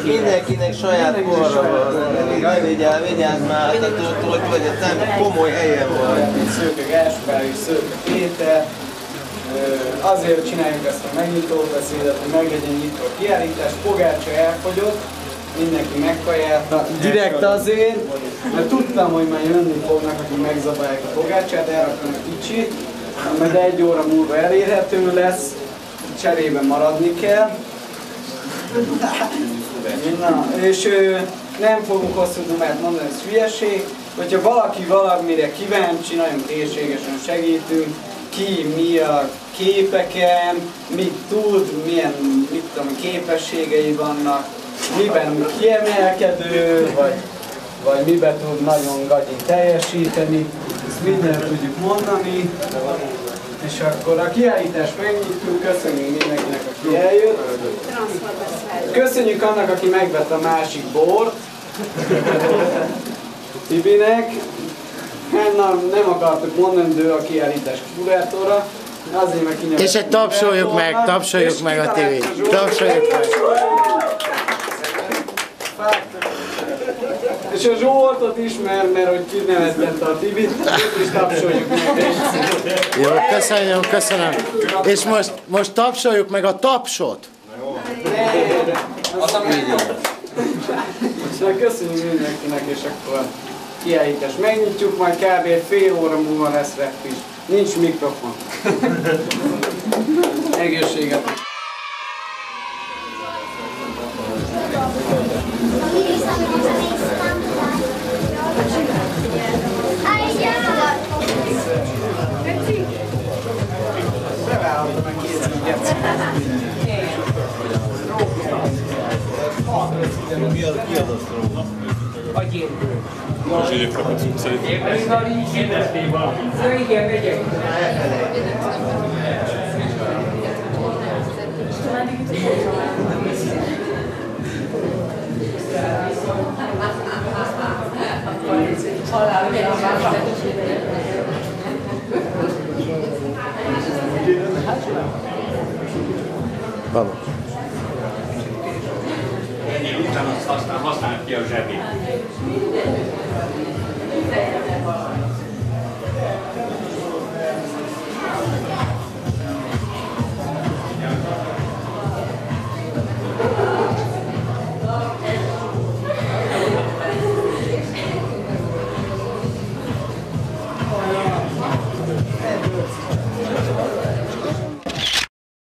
Mindenkinek saját korra van. Vigyázz már, hogy vagy ez nem komoly helyen van. Szőke Gáspár és Szőke Péter. Azért csináljuk ezt a megnyitó beszédet, hogy meg legyen nyitva a kiállítás. Pogácsa elfogyott, mindenki megkajálta. Direkt azért, mert tudtam, hogy már jönni fognak, akik megzabálják a pogácsát, elraktam egy kicsit, mert 1 óra múlva elérhető lesz, cserébe maradni kell. Na, és nem fogunk hosszú dumát mondani, ez hülyeség. Hogyha valaki valamire kíváncsi, nagyon készségesen segítünk, ki mi a képeken, mit tud, milyen képességei vannak, miben kiemelkedő, vagy miben tud nagyon gagyin teljesíteni, ezt mindent tudjuk mondani. És akkor a kiállítást megnyitjuk, köszönjük mindenkinek, aki eljött. Köszönjük annak, aki megvett a másik bort, Tibinek. Nem akartuk mondani, de ő a kiállítás kurátora. És egy tapsoljuk meg a Tibit. Tapsoljuk meg. És a Zsoltot is, mert hogy kineveztette a Tibit, és tapsoljuk meg. Jó, köszönöm. És most tapsoljuk meg a tapsot. Köszönjük mindenkinek, és akkor kiállítás megnyitjuk, majd kb. fél óra múlva lesz rep is. Nincs mikrofon. Egészséget! Most írtak a cuccait. Én pedig már így hirdetném valamit. Igen, megyek. Vamos. Utána aztán használjuk ki a zsebét.